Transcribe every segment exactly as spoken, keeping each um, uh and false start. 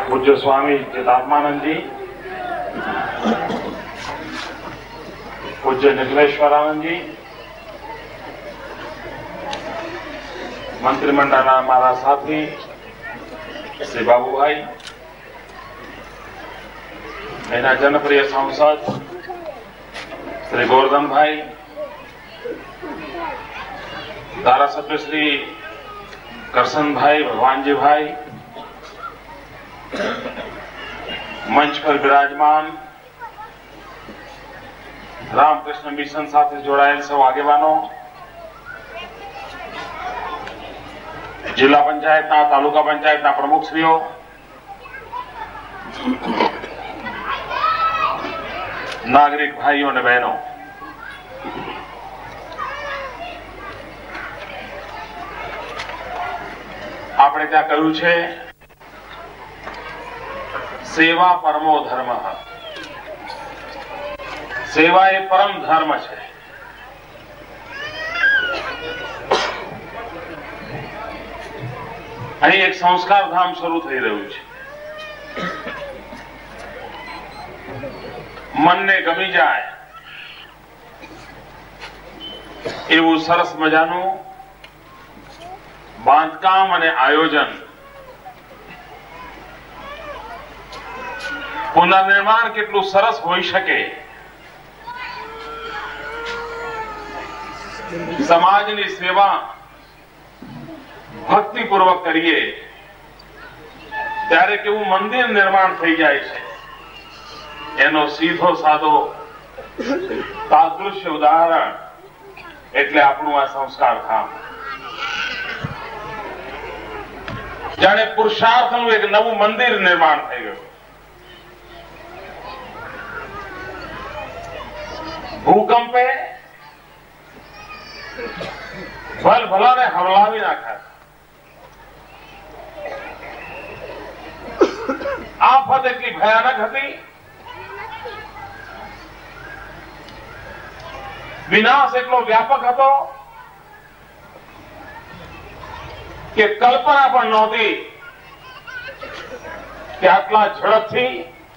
पूज्य स्वामी चिदात्मानंद जी, पूज्य निखिलेश्वरानंद जी, मंत्रिमंडळના મારા સાથી શ્રી બાબુભાઈ, એના જનપ્રિય સાંસદ શ્રી ગોરધનભાઈ, ધારાસભ્ય શ્રી કરશનભાઈ, ભગવાનજીભાઈ, मंच पर विराजमान रामकृष्ण मिशन साथे जोड़ाયેલ સૌ આગેવાનો, जिला पंचायतना तालुका पंचायतना प्रमुखश्रीओ, नागरिक भाईओ ने बहनों, આપણે ત્યાં કહ્યું છે सेवा परमो धर्म। सेवा ए परम धर्म है। અહીં એક સંસ્કાર ધામ શરૂ થઈ રહ્યું છે। મનને ગમી જાય એવું સરસ મજાનું બાંધકામ અને આયોજન, પુનર્નિર્માણ કેટલું સરસ હોઈ શકે, સમાજની સેવા ભક્તિપૂર્વક કરીએ ત્યારે કેવું મંદિર નિર્માણ થઈ જાય છે, એનો સીધો સાદો તાદૃશ્ય ઉદાહરણ એટલે આપણું આ સંસ્કાર ધામ। જાણે પુરુષાર્થનું એક નવું મંદિર નિર્માણ થઈ ગયું। ભૂકંપે ભલ ભલાને હવલાવી નાખ્યા। આફત એટલી ભયાનક હતી, વિનાશ એટલો વ્યાપક હતો કે કલ્પના પણ નહોતી કે આટલા ઝડપથી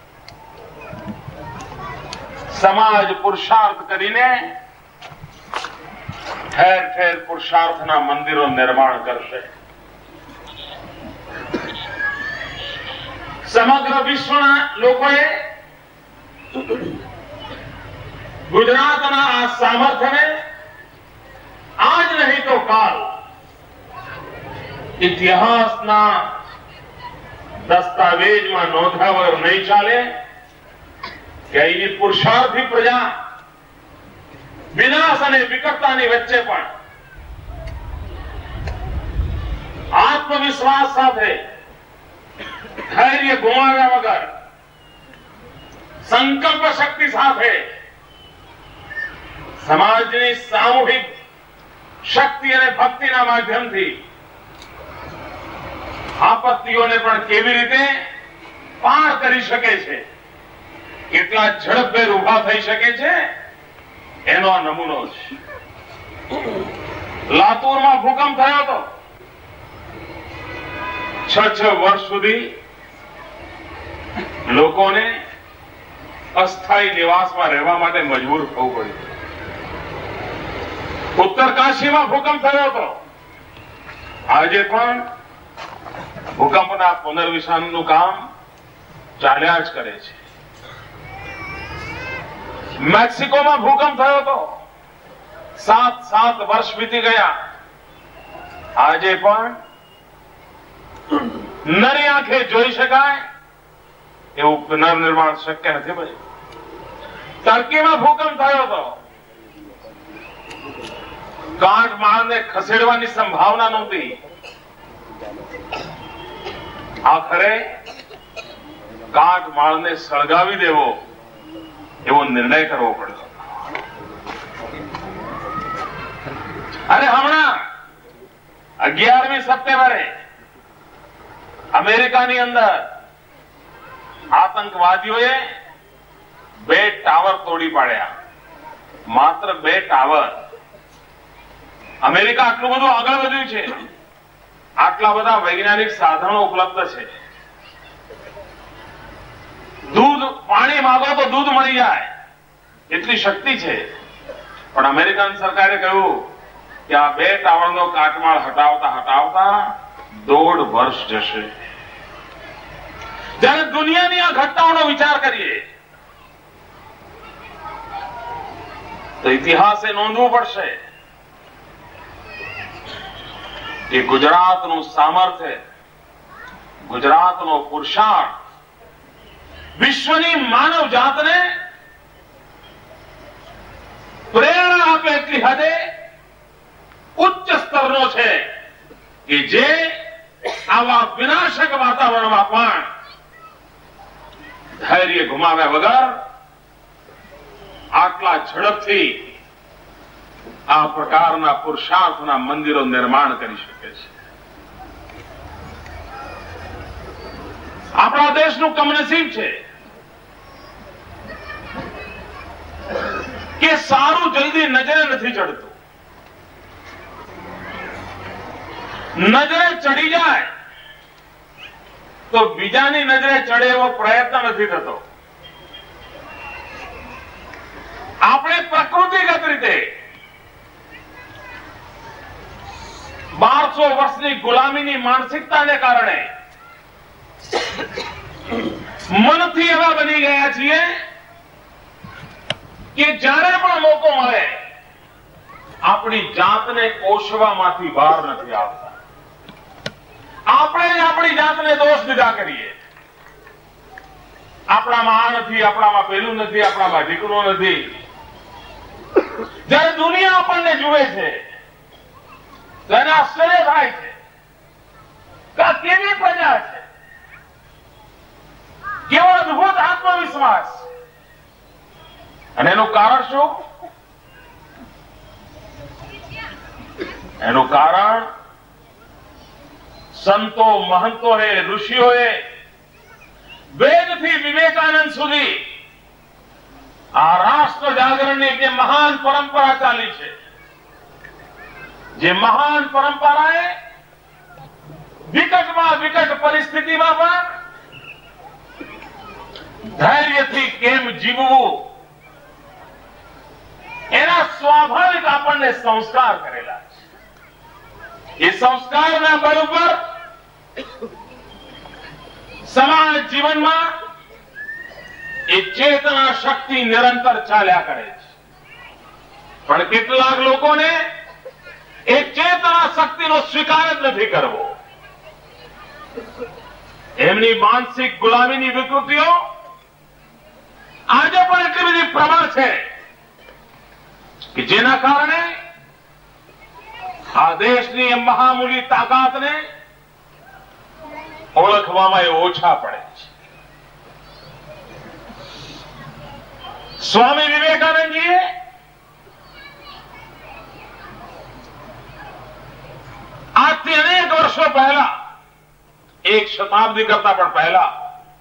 समाज पुरुषार्थ करीने ठेर ठेर पुरुषार्थना मंदिरों निर्माण करशे। समग्र विश्वना लोकोए गुजरातना आ सामर्थ्यने आज नहीं तो काल इतिहासना दस्तावेज में नोंधावर नहीं चाले કે અહીંની પુરુષાર્થી પ્રજા વિનાશ અને વિકટતાની વચ્ચે પણ આત્મવિશ્વાસ સાથે, ધૈર્ય ગુમાવ્યા વગર, સંકલ્પ શક્તિ સાથે સમાજની સામૂહિક શક્તિ અને ભક્તિના માધ્યમથી આપત્તિઓને પણ કેવી રીતે પાર કરી શકે છે, કેટલા ઝડપભેર ઉભા થઈ શકે છે, એનો આ નમૂનો છે। લાતુરમાં ભૂકંપ થયો હતો, છ છ વર્ષ સુધી લોકોને અસ્થાયી નિવાસમાં રહેવા માટે મજબૂર થવું પડ્યું। ઉત્તરકાશીમાં ભૂકંપ થયો હતો, આજે પણ ભૂકંપના પુનર્વિસારણનું કામ ચાલ્યા જ કરે છે। मेक्सिको में भूकंप थयो तो सात सात वर्ष बीती गया, आजे पण नरी आंखे जोई शकाय एवं पुनर्निर्माण शक्य नहीं भाई। टर्की में भूकंप थयो तो काटमाळ ने खसेड़वानी संभावना नहोती, आखरे काटमाळ ने सळगावी देवो એવો નિર્ણય કરવો પડ્યો। અને હમણાં અગિયારમી સપ્ટેમ્બરે અમેરિકાની અંદર આતંકવાદીઓએ બે ટાવર તોડી પાડ્યા। માત્ર બે ટાવર। અમેરિકા આટલું બધું આગળ વધ્યું છે, આટલા બધા વૈજ્ઞાનિક સાધનો ઉપલબ્ધ છે, દૂધ પાણી માંગો તો દૂધ મળી જાય એટલી શક્તિ છે. પણ અમેરિકન સરકારે કહ્યું કે આ બે ટાવરનો કાટમાળ હટાવતા હટાવતા દોઢ વર્ષ જશે. જ્યારે દુનિયાની આ ઘટનાઓનો વિચાર કરીએ તો ઇતિહાસે નોંધવું પડશે કે ગુજરાતનું સામર્થ્ય, ગુજરાતનો પુરુષાર્થ વિશ્વની માનવ જાતને પ્રેરણા આપે એટલી હદે ઉચ્ચ સ્તરનો છે કે જે આવા વિનાશક વાતાવરણમાં પણ ધૈર્ય ગુમાવ્યા વગર આટલા ઝડપથી આ પ્રકારના પુરુષાર્થના મંદિરો નિર્માણ કરી શકે છે. આપણા દેશનું કમનસીબ છે કે સારું જલ્દી નજરે નથી ચડતું. નજરે ચડી જાય તો બીજાની નજરે ચડે એવો પ્રયત્ન નથી થતો. આપણે પ્રકૃતિગત રીતે બારસો વર્ષની ગુલામીની માનસિકતાને કારણે મનથી એવા બની ગયા છીએ કે જ્યારે પણ મોકો મળે આપણી જાતને કોશવામાંથી બહાર નથી આવતા. આપણે જ આપણી જાતને દોષ દીધા કરીએ. આપણામાં આ નથી, આપણામાં પેલું નથી, આપણામાં ઢીકણું નથી. જ્યારે દુનિયા આપણને જુએ છે તો એને આશ્ચર્ય થાય છે કે આ કેવી પ્રજા છે, કેવો અદભુત આત્મવિશ્વાસ. અને એનું કારણ શું? એનું કારણ સંતો, મહંતોએ, ઋષિઓએ વેદથી વિવેકાનંદ સુધી આ રાષ્ટ્ર જાગરણની જે મહાન પરંપરા ચાલી છે, જે મહાન પરંપરાએ વિકટમાં વિકટ પરિસ્થિતિમાં પણ ધૈર્યથી કેમ જીવવું એના સ્વાભાવિક આપણને સંસ્કાર કરેલા છે. એ સંસ્કારના બળ ઉપર સમાજ જીવનમાં એ ચેતના શક્તિ નિરંતર ચાલ્યા કરે છે. પણ કેટલાક લોકોને એ ચેતના શક્તિનો સ્વીકાર જ નથી કરવો. એમની માનસિક ગુલામીની વિકૃતિઓ આજે પણ એટલી બધી પ્રબળ છે કે જેના કારણે આ દેશની મહામૂલી તાકાતને ઓળખવામાં એ ઓછા પડે છે. સ્વામી વિવેકાનંદજીએ આજથી અનેક વર્ષો પહેલા, એક શતાબ્દી કરતા પણ પહેલા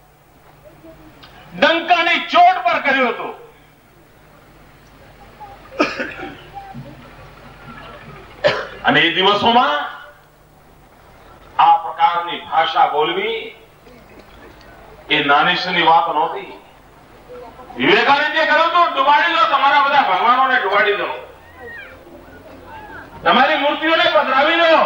ડંકાની ચોટ પર કર્યું હતું. અને એ દિવસોમાં આ પ્રકારની ભાષા બોલવી એ નાનીસની વાત નહોતી. વિવેકાનંદજીએ કહ્યું હતું, ડુબાડી લો તમારા બધા ભગવાનોને, ડુબાડી લો તમારી મૂર્તિઓને, પધરાવી લો.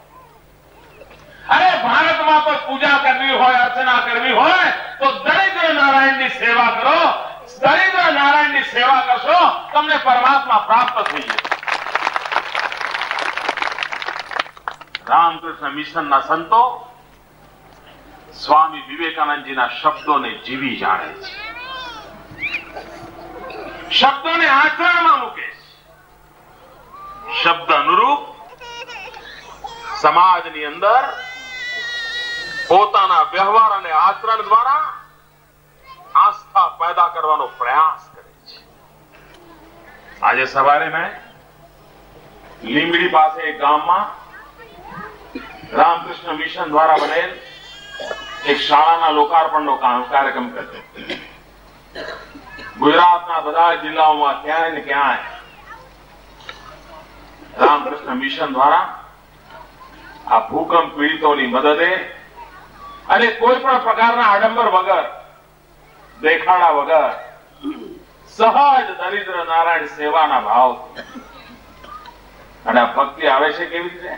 અરે ભારતમાં કોઈ પૂજા કરવી હોય, અર્ચના કરવી હોય તો દરિદ્ર નારાયણની સેવા કરો. દરિદ્ર નારાયણની સેવા કરશો તમને પરમાત્મા પ્રાપ્ત થઈ જશે. રામકૃષ્ણ મિશનના સંતો સ્વામી વિવેકાનંદજીના શબ્દોને જીવી જાણે છે, શબ્દોને આચરણમાં મૂકે છે. શબ્દ અનુરૂપ સમાજની અંદર પોતાના વ્યવહાર અને આચરણ દ્વારા આસ્થા પેદા કરવાનો પ્રયાસ કરે છે. આજે સવારે મેં લીંબડી પાસે એક ગામમાં રામકૃષ્ણ મિશન દ્વારા બનેલ એક શાળાના લોકાર્પણનો કાર્યક્રમ કર્યો. ગુજરાતના બધા જિલ્લાઓમાં ક્યાંય ને ક્યાંય રામકૃષ્ણ મિશન દ્વારા આ ભૂકંપ પીડિતોની મદદે અને કોઈ પણ પ્રકારના આડંબર વગર દેખાડા વગર સહજ દરિદ્ર નારાયણ સેવાના ભાવ અને ભક્તિ આવે છે કેવી રીતે?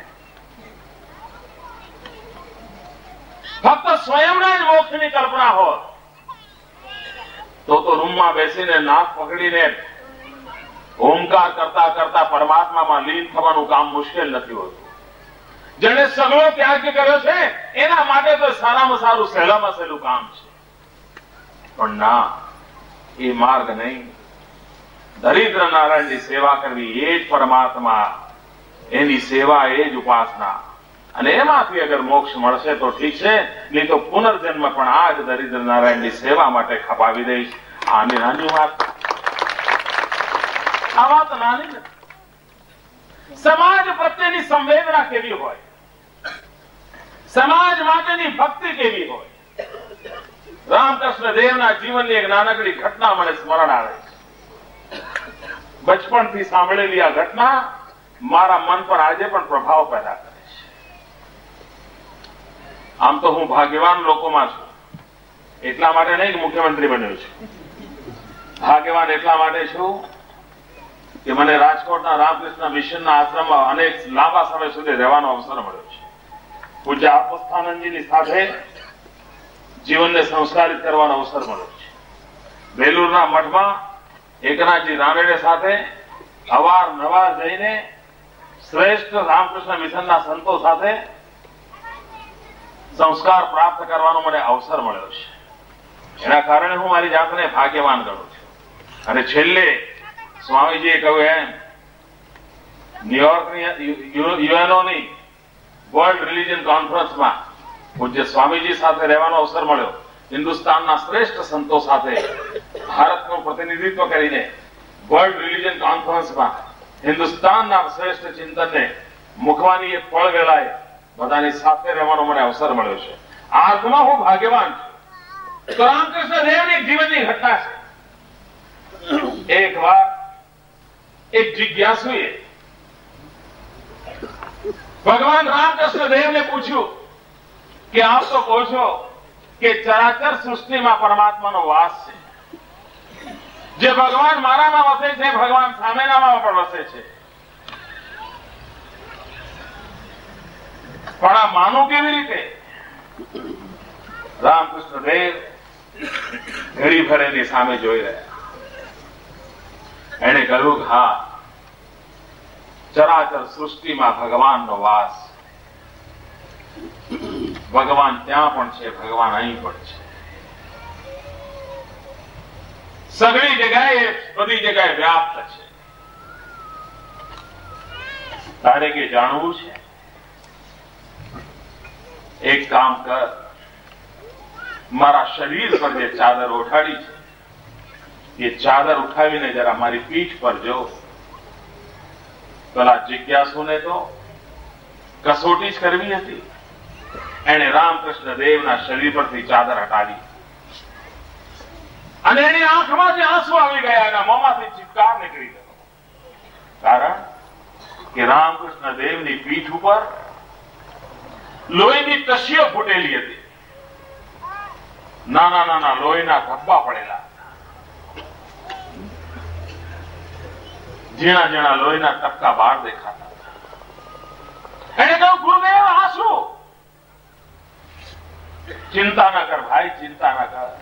ફક્ત સ્વયંના જ મોક્ષની કલ્પના હોત તો તો રૂમમાં બેસીને નાક પકડીને ઓમકાર કરતા કરતા પરમાત્મામાં લીન થવાનું કામ મુશ્કેલ નથી હોતું. જેને સગળો ત્યાગ કર્યો છે એના માટે તો સારામાં સારું સહેલામાં સહેલું કામ છે. પણ ના, એ માર્ગ નહીં. દરિદ્ર નારાયણની સેવા કરવી એ જ પરમાત્મા, એની સેવા એ જ ઉપાસના. અને એમાંથી અગર મોક્ષ મળશે તો ઠીક છે, નહીં તો પુનર્જન્મ પણ આ જ દરિદ્ર નારાયણની સેવા માટે ખપાવી દઈશ. આની નાની વાત, આ વાત નાની નથી. સમાજ પ્રત્યેની સંવેદના કેવી હોય, સમાજ માટેની ભક્તિ કેવી હોય. રામકૃષ્ણ દેવના જીવનની એક નાનકડી ઘટના મને સ્મરણ આવે છે. બચપણથી સાંભળેલી આ ઘટના મારા મન પર આજે પણ પ્રભાવ પેદા કરે છે. આમ તો હું ભાગ્યવાન લોકોમાં છું, એટલા માટે નહીં કે મુખ્યમંત્રી બન્યો છું. ભાગ્યવાન એટલા માટે છું કે મને રાજકોટના રામકૃષ્ણ મિશનના આશ્રમમાં અનેક લાંબા સમય સુધી રહેવાનો અવસર મળ્યો છે. પૂજ્ય આપસ્થાનંદજીની સાથે જીવનને સંસ્કારિત કરવાનો અવસર મળ્યો છે. બેલુરના મઠમાં એકનાથજી રાનડે સાથે અવારનવાર જઈને શ્રેષ્ઠ રામકૃષ્ણ મિશનના સંતો સાથે સંસ્કાર પ્રાપ્ત કરવાનો મને અવસર મળ્યો છે. એના કારણે હું મારી જાતને ભાગ્યવાન ગણું છું. અને છેલ્લે સ્વામીજીએ કહ્યું એમ, ન્યુયોર્કની યુએનઓની વર્લ્ડ રિલિજન કોન્ફરન્સમાં પૂજ્ય સ્વામીજી સાથે રહેવાનો અવસર મળ્યો. હિન્દુસ્તાનના શ્રેષ્ઠ સંતો સાથે ભારતનું પ્રતિનિધિત્વ કરીને વર્લ્ડ રિલિજન કોન્ફરન્સમાં હિન્દુસ્તાનના શ્રેષ્ઠ ચિંતનને મૂકવાની એક પળ વેળાએ બધાની સાથે રહેવાનો મને અવસર મળ્યો છે. આ અર્થમાં હું ભાગ્યવાન છું. તો રામકૃષ્ણ દેવની જીવનની ઘટના છે. એક વાર એક જિજ્ઞાસુએ ભગવાન રામકૃષ્ણ દેવને પૂછ્યું કે આપ તો કહો છો કે ચરાચર સૃષ્ટિમાં પરમાત્માનો વાસ છે, જે ભગવાન મારામાં વસે છે, ભગવાન સામેનામાં પણ વસે છે, પણ આ માનું કેવી રીતે? રામકૃષ્ણ દેવ ઘડી ભર એની સામે જોઈ રહ્યા. એને કહ્યું કે હા, ચરાચર સૃષ્ટિમાં ભગવાનનો વાસ, ભગવાન ત્યાં પણ છે, ભગવાન અહીં પણ છે. સગળી જગ્યાએ, બધી જગ્યાએ વ્યાપ્ત છે. તારે કે જાણવું છે? એક કામ કર, મારા શરીર પર જે ચાદર ઓઢાડી છે એ ચાદર ઉઠાવીને જરા મારી પીઠ પર જો. પેલા જિજ્ઞાસુને તો કસોટી જ કરવી હતી. એણે રામકૃષ્ણ દેવના શરીર પરથી ચાદર હટાવી અને એની આંખમાંથી આંસુ આવી ગયા, એના મોંમાંથી ચિત્કાર નીકળી ગયો. કારણ કે રામકૃષ્ણ દેવની પીઠ ઉપર લોહીની ટશીઓ ફૂટેલી હતી. નાના નાના લોહીના ધબ્બા પડેલા, ઝીણા ઝીણા લોહીના ટપકા બહાર દેખાતા હતા. એને કહ્યું, ગુરુદેવ આ શું? ચિંતા ના કર ભાઈ, ચિંતા ના કર.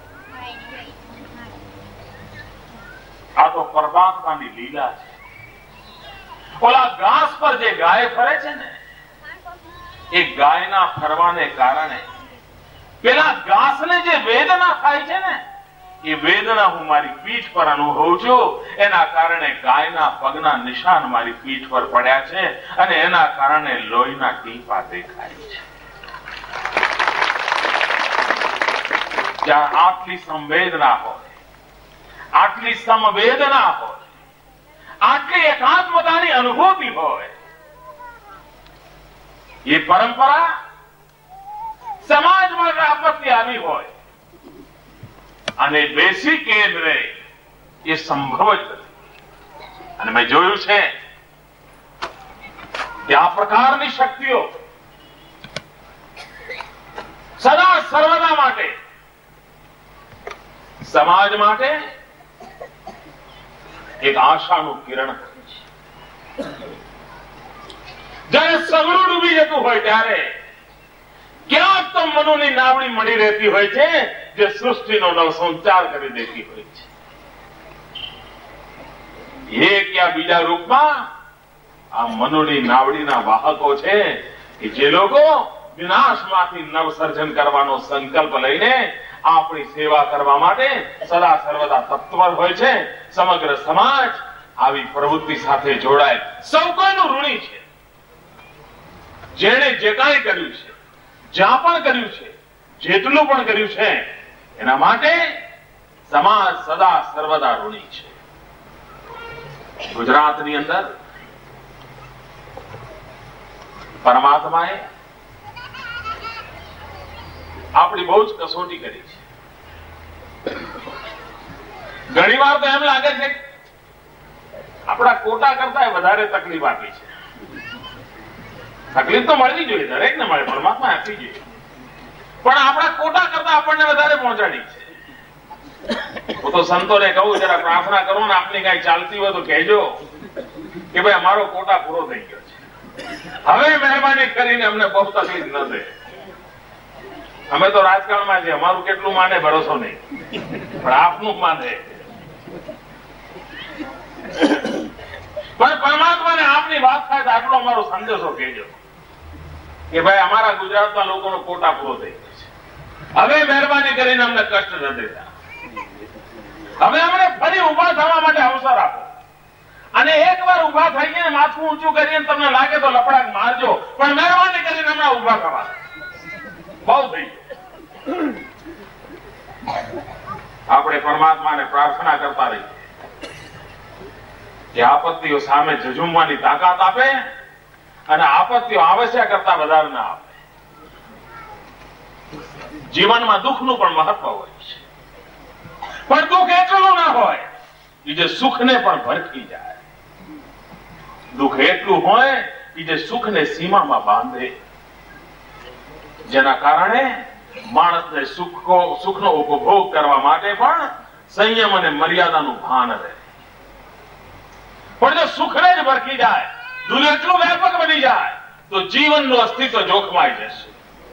આ તો પરમાત્માની લીલા છે. ઓલા ઘાસ પર જે ગાય ફરે છે ને, એ ગાયના ફરવાને કારણે પેલા ઘાસને જે વેદના થાય છે ને, એ વેદના હું મારી પીઠ પર અનુભવું છું. એના કારણે ગાયના પગના નિશાન મારી પીઠ પર પડ્યા છે અને એના કારણે લોહીના ટીપા દેખાય છે. જ્યાં આટલી સંવેદના હોય, આટલી સંવેદના હોય, આટલી એકાત્મતાની અનુભૂતિ હોય, એ પરંપરા સમાજમાં આપત્તિ આવી હોય અને બેસી કેન્દ્રે એ સંભવ જ નથી. અને મેં જોયું છે કે આ પ્રકારની શક્તિઓ સદા સર્વદા માટે સમાજ માટે એક આશાનું કિરણ છે. જ્યારે સગડું ડૂબી જતું હોય ત્યારે ક્યાંક તો મનોની નાવડી મળી રહેતી હોય છે જે સૃષ્ટિનો નવસંચાર કરી દેતી હોય છે. એક યા બીજા રૂપમાં આ મનોની નાવડીના વાહકો છે કે જે લોકો વિનાશમાંથી નવસર્જન કરવાનો સંકલ્પ લઈને આપણી સેવા કરવા માટે સદા સર્વદા તત્પર હોય છે. સમગ્ર સમાજ આવી પ્રવૃત્તિ સાથે જોડાય, સૌ કોઈનું ઋણી છે. જેણે જે કાંઈ કર્યું છે, જ્યાં પણ કર્યું છે, જેટલું પણ કર્યું છે, એના માટે સમાજ સદા સર્વદા ઋણી છે. ગુજરાતની અંદર પરમાત્માએ આપણી બહુ જ કસોટી કરી છે. ઘણી વાર તો એમ લાગે છે આપણા કોટા કરતા વધારે તકલીફ આપી છે. તકલીફ તો મળવી જોઈએ, દરેકને મળે, પરમાત્મા આપવી જોઈએ, પણ આપણા કોટા કરતા આપણને વધારે પહોંચાડી છે. હું તો સંતોને કહું, જરા પ્રાર્થના કરો ને આપની કઈ ચાલતી હોય તો કહેજો કે ભાઈ અમારો કોટા પૂરો થઈ ગયો છે, હવે મહેરબાની કરીને અમને બહુ તકલીફ ન દે. અમે તો રાજકારણમાં છે, અમારું કેટલું માને ભરોસો નહીં, પણ આપનું માને. પણ પરમાત્માને આપની વાત થાય તો આટલો અમારો સંદેશો કહેજો કે ભાઈ અમારા ગુજરાતના લોકોનો કોટા પૂરો થઈ ગયો છે, હવે મહેરબાની કરીને અમને કષ્ટ ન દેતા, હવે અમને ફરી ઉભા થવા માટે અવસર આપો. અને એક વાર ઉભા થઈને માથું ઊંચું કરીને તમને લાગે તો લપડાક મારજો, પણ મહેરબાની કરીને હમણાં ઉભા થવા. બહુ થઈ ગયું. આપણે પરમાત્માને પ્રાર્થના કરતા રહીએ કે આપત્તિઓ સામે ઝઝુમવાની તાકાત આપે અને આપત્તિઓ આવશ્યક કરતા વધારે ના આપે. જીવનમાં દુઃખનું પણ મહત્વ હોય છે, પણ દુઃખ એટલું ના હોય કે જે સુખને પણ ભરખી જાય. દુઃખ એટલું હોય કે જે સુખને સીમામાં બાંધે, જેના કારણે માણસને સુખ સુખનો ઉપભોગ કરવા માટે પણ સંયમ અને મર્યાદાનું ભાન રહે. પણ જો સુખને જ ભરખી જાય, દુઃખ એટલું વ્યાપક બની જાય તો જીવનનું અસ્તિત્વ જોખમાઈ જશે.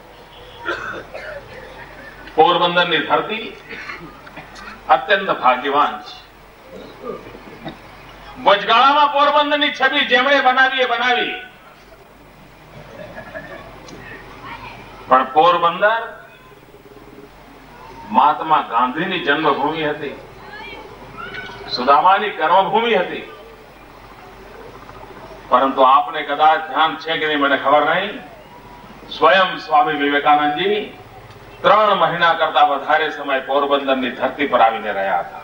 પોરબંદરની ધરતી અત્યંત ભાગ્યવાન છે. વચગાળામાં પોરબંદરની છબી જેમણે બનાવી એ બનાવી, પણ પોરબંદર મહાત્મા ગાંધીની જન્મભૂમિ હતી, સુદામાની કર્મભૂમિ હતી. પરંતુ આપને કદાચ ધ્યાન છે કે નહીં મને ખબર નહીં, સ્વયં સ્વામી વિવેકાનંદજી ત્રણ મહિના કરતા વધારે સમય પોરબંદરની ધરતી પર આવીને રહ્યા હતા.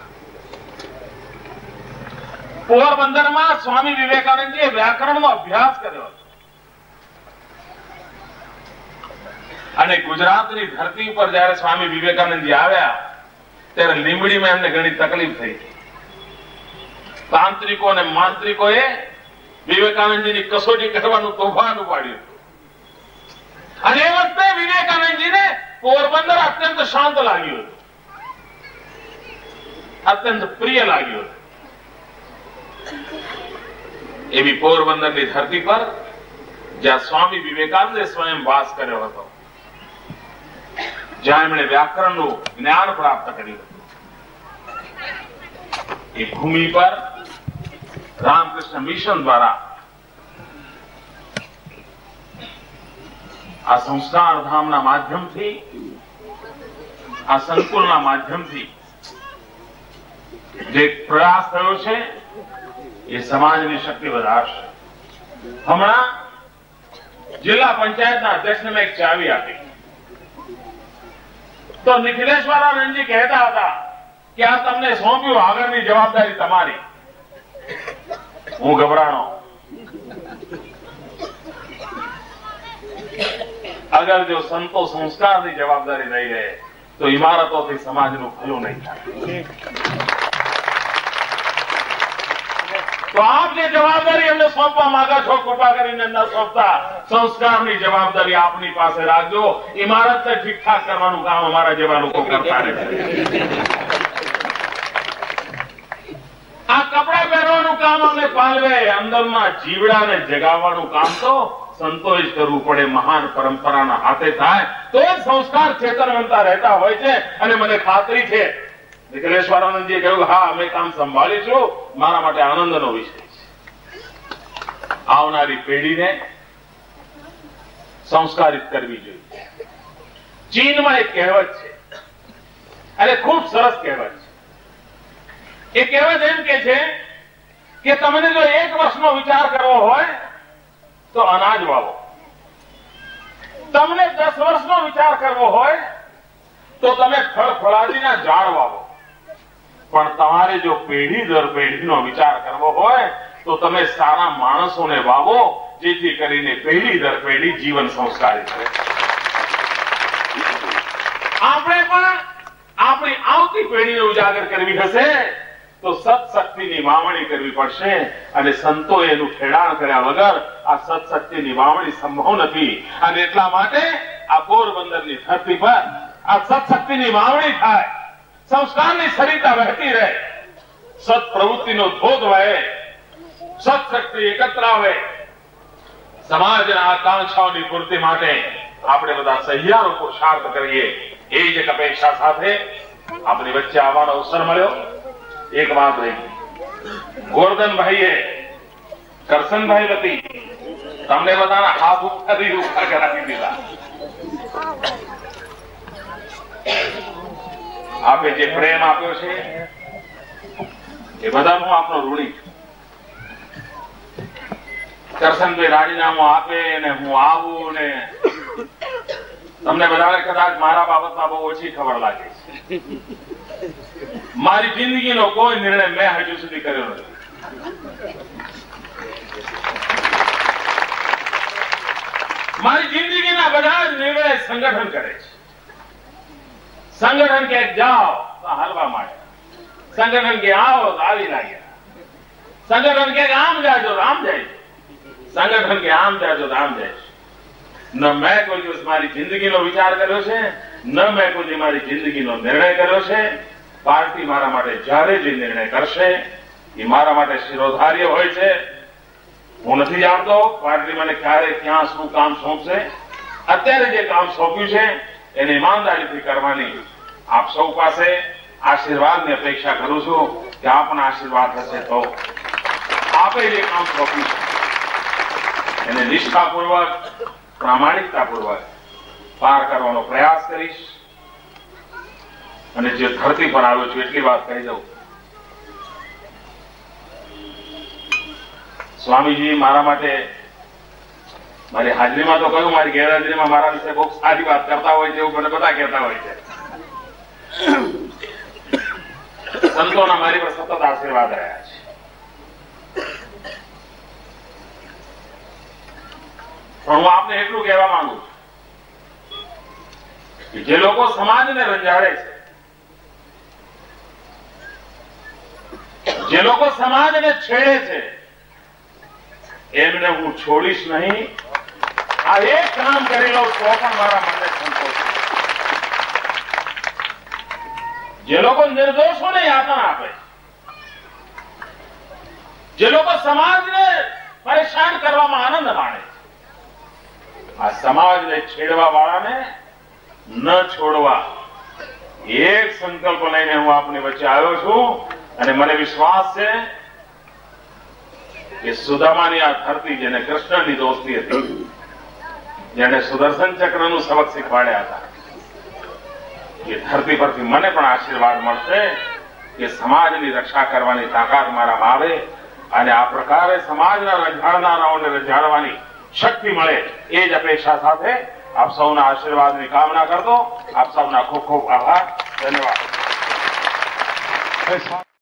પોરબંદરમાં સ્વામી વિવેકાનંદજીએ વ્યાકરણનો અભ્યાસ કર્યો હતો અને ગુજરાતની ધરતી ઉપર જયારે સ્વામી વિવેકાનંદજી આવ્યા ત્યારે લીંબડીમાં એમને ઘણી તકલીફ થઈ. તાંત્રિકો અને માંત્રિકોએ વિવેકાનંદજીની કસોટી કરવાનું તોફાન ઉપાડ્યું હતું અને એ વખતે વિવેકાનંદજીને પોરબંદર અત્યંત શાંત લાગ્યું હતું, અત્યંત પ્રિય લાગ્યું હતું. એવી પોરબંદરની ધરતી પર જ્યાં સ્વામી વિવેકાનંદે સ્વયં વાસ કર્યો હતો, જ્યાં એમણે વ્યાકરણનું જ્ઞાન પ્રાપ્ત કર્યું હતું, એ ભૂમિ પર રામકૃષ્ણ મિશન દ્વારા આ સંસ્કાર ધામના માધ્યમથી, આ સંકુલના માધ્યમથી જે પ્રયાસ થયો છે એ સમાજની શક્તિ વધારશે. હમણાં જિલ્લા પંચાયતના અધ્યક્ષને મેં એક ચાવી આપી તો નિખિલેશ્વરાનંદજી કહેતા હતા કે આ તમને સોંપ્યું, આગળની જવાબદારી તમારી. હું ગભરાણો. અગર જો સંતો સંસ્કારની જવાબદારી લઈ લે તો ઇમારતોથી સમાજનું ભલું નહીં થાય. તો આપ જે જવાબદારી એમને સોંપવા માંગો છો, કૃપા કરીને ન સોંપતા, સંસ્કારની જવાબદારી આપની પાસે રાખજો. ઇમારતને ઠીકઠાક કરવાનું કામ અમારા જેવા લોકો કરતા રહે. આ કપડા પહેરવાનું કામ અમને પાલવે, અંદરના જીવડાને જગાવવાનું કામ તો સંતોએ જ કરવું પડે. મહાન પરંપરાના હાથે થાય તો જ સંસ્કાર ચેતનવંતા રહેતા હોય છે. અને મને ખાતરી છે નિખિલેશ્વરાનંદજીએ કહ્યું, હા અમે કામ સંભાળીશું. મારા માટે આનંદનો વિષય છે. આવનારી પેઢીને સંસ્કારિત કરવી જોઈએ. ચીનમાં એક કહેવત છે અને ખૂબ સરસ કહેવત છે. એ કહેવત એમ કે છે કે તમને જો એક વર્ષનો વિચાર કરવો હોય તો અનાજ વાવો. તમને દસ વર્ષનો વિચાર કરવો હોય તો તમે ફળફળાદીના ઝાડ વાવો. પણ તમારે જો પેઢી દર પેઢીનો વિચાર કરવો હોય તો તમે સારા માણસોને વાવો, જેથી કરીને પેઢી દર પેઢી જીવન સંસ્કારિત રહે. આપણે પણ આપણી આવતી પેઢીને ઉજાગર કરવી હશે તો સત્શક્તિની વાવણી કરવી પડશે. અને સંતોએ એનું ખેડાણ કર્યા વગર આ સત્શક્તિની વાવણી સંભવ નથી. અને એટલા માટે આ પોરબંદરની ધરતી પર આ સત્શક્તિની વાવણી થાય, સંસ્કારની સરિતા વહેતી રહે, સત પ્રવૃત્તિનો ધોધ વહે, સત્શક્તિ એકત્ર આવે. સમાજના આકાંક્ષાઓની પૂર્તિ માટે આપણે બધા સહિયારો પુરુષાર્થ કરીએ. એ જ એક અપેક્ષા સાથે આપણી વચ્ચે આવવાનો અવસર મળ્યો. એક વાત રહી, ગોરધનભાઈએ કરશનભાઈ વતી તમને બધાના હાથ ઉઠાવી ઉભા કરાવી દીધા. આપે જે પ્રેમ આપ્યો છે એ બધાનું આપણો ઋણી. કરશનભાઈ રાજીનામું આપે ને હું આવું ને તમને બધાને કદાચ મારા બાબતમાં બહુ ઓછી ખબર લાગે છે. મારી જિંદગીનો કોઈ નિર્ણય મેં હજુ સુધી કર્યો નથી. મારી જિંદગીના બધા જ નિર્ણય સંગઠન કરે છે. સંગઠન કે જાઓ તો હાલવા માટે, સંગઠન કે આવો તો આવી લાગ્યા, સંગઠન કે આમ જાજો તો આમ જાય, સંગઠન કે આમ જાજો તો આમ જાય. ન મેં કોઈ દિવસ મારી જિંદગીનો વિચાર કર્યો છે, ન મેં કોઈ મારી જિંદગીનો નિર્ણય કર્યો છે. પાર્ટી મારા માટે જ્યારે જે નિર્ણય કરશે એ મારા માટે શિરોધાર્ય હોય છે. હું નથી જાણતો પાર્ટી મને ક્યારે ક્યાં શું કામ સોંપશે. અત્યારે જે કામ સોંપ્યું છે એને ઈમાનદારીથી કરવાની આપ સૌ પાસે આશીર્વાદની અપેક્ષા કરું છું કે આપના આશીર્વાદ હશે તો આપે જે કામ સોંપ્યું છે એને નિષ્ઠાપૂર્વક, પ્રામાણિકતાપૂર્વક પાર કરવાનો પ્રયાસ કરીશ. અને જે ધરતી પર આવ્યો છું એટલી વાત કહી દઉં, સ્વામીજી મારા માટે મારી હાજરીમાં તો કહ્યું, મારી ગેરહાજરીમાં મારા વિશે બહુ સારી વાત કરતા હોય છે એવું મને બધા કહેતા હોય છે. સંતોના મારી પર સતત આશીર્વાદ રહ્યા છે. પણ હું આપને એટલું કહેવા માંગુ છું કે જે લોકો સમાજને રંજાડે છે, જે લોકો સમાજને છેડે છે, એમને હું છોડીશ નહીં. આ એક કામ કરી લઉં તો પણ મારા મને સંતોષ. જે લોકો નિર્દોષોને યાતના આપે, જે લોકો સમાજને પરેશાન કરવામાં આનંદ માણે, આ સમાજને છેડવા વાળાને ન છોડવા એક સંકલ્પ લઈને હું આપની વચ્ચે આવ્યો છું. અને મને વિશ્વાસ છે કે સુદામાની આ ધરતી જેને કૃષ્ણની દોસ્તી હતી, જેને સુદર્શન ચક્રનું સબક શીખવાડ્યા હતા, એ ધરતી પરથી મને પણ આશીર્વાદ મળશે કે સમાજની રક્ષા કરવાની તાકાત મારામાં આવે અને આ પ્રકારે સમાજના રંજાડનારાઓને રંજાડવાની શક્તિ મળે. એ જ અપેક્ષા સાથે આપ સૌના આશીર્વાદની કામના કરતો. આપ સૌના ખૂબ ખૂબ આભાર. ધન્યવાદ.